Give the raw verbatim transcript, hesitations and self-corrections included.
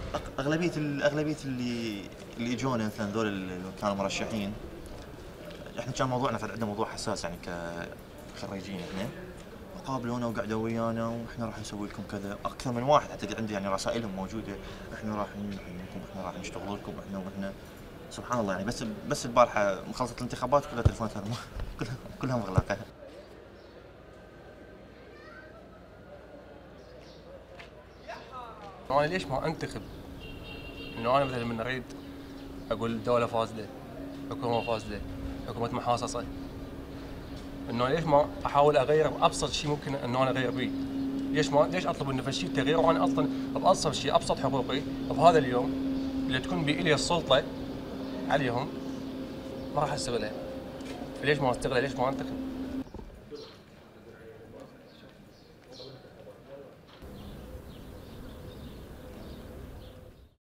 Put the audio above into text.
أغ- اغلبيه ال- اغلبيه اللي اللي اجونا مثلا ذول اللي كانوا مرشحين، احنا كان موضوعنا فعلا عندنا موضوع حساس يعني كخريجين احنا، قابلونا وقعدوا ويانا واحنا راح نسوي لكم كذا، اكثر من واحد حتى عندي يعني رسائلهم موجوده، احنا راح نعينكم، احنا راح نشتغل لكم، احنا واحنا. سبحان الله يعني، بس بس البارحه مخلصت الانتخابات كلها تليفونات كلها كلها مغلقه. انا ليش ما انتخب؟ انه انا مثلا من اريد اقول الدوله فاسده، حكومه فاسده، حكومه محاصصه، انه ليش ما احاول اغير بابسط شيء ممكن انه انا اغير به؟ ليش ما ليش اطلب انه شيء تغيير وانا اصلا بابسط شيء، ابسط حقوقي بهذا اليوم اللي تكون بإلي السلطه عليهم ما راح استغلها؟ فليش ما استغلها؟ ليش ما انتخب؟